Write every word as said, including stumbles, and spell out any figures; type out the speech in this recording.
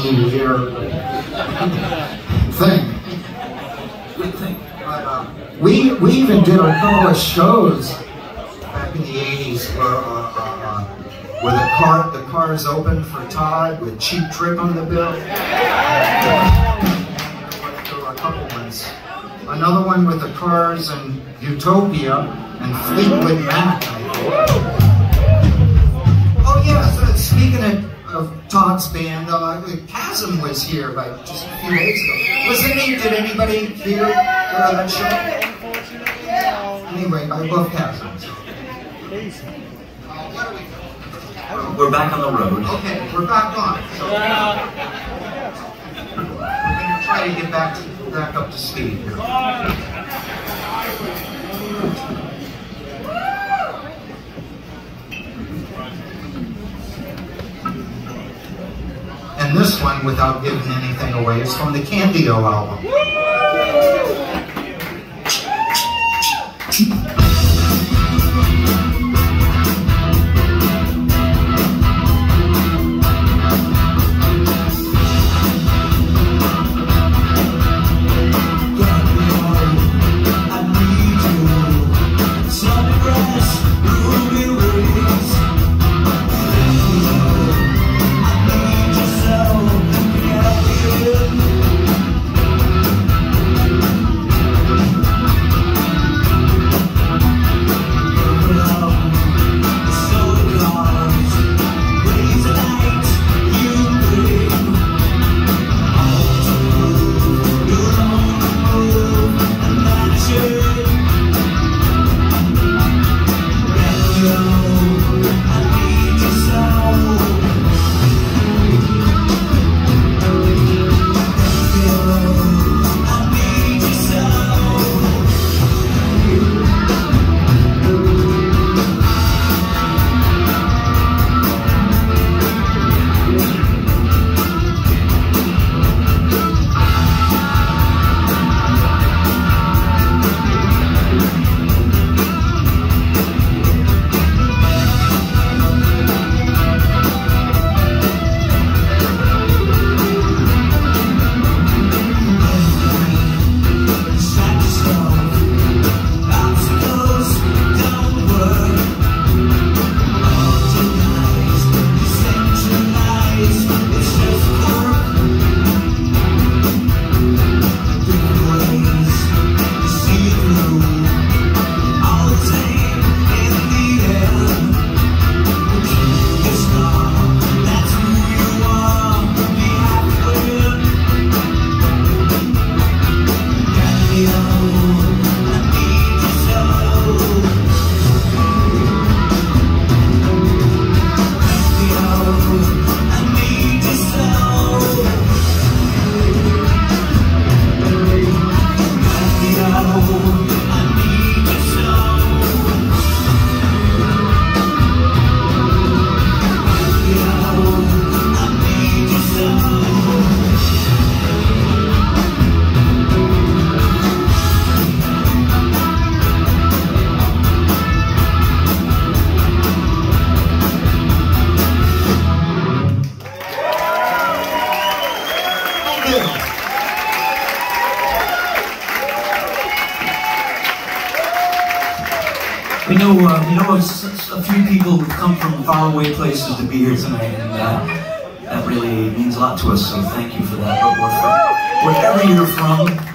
New Year thing. Good thing. But, uh, we, we even did a couple of shows back in the eighties where, uh, uh, where the car the cars opened for Todd with Cheap Trick on the bill. There were a couple ones. Another one with the Cars and Utopia and Fleetwood Mac, I think. Oh yeah, so speaking of, of Todd's band, uh, Chasm was here by just a few days ago. Was any, did anybody here go to that show? Anyway, I love Chasm. So. We're back on the road. Okay, we're back on. So we're going to try to get back to, back up to speed here. And this one, without giving anything away, is from the Candido album. We know, uh, we know a, a few people who've come from faraway places to be here tonight, and uh, that really means a lot to us, so thank you for that. But we're from, wherever you're from,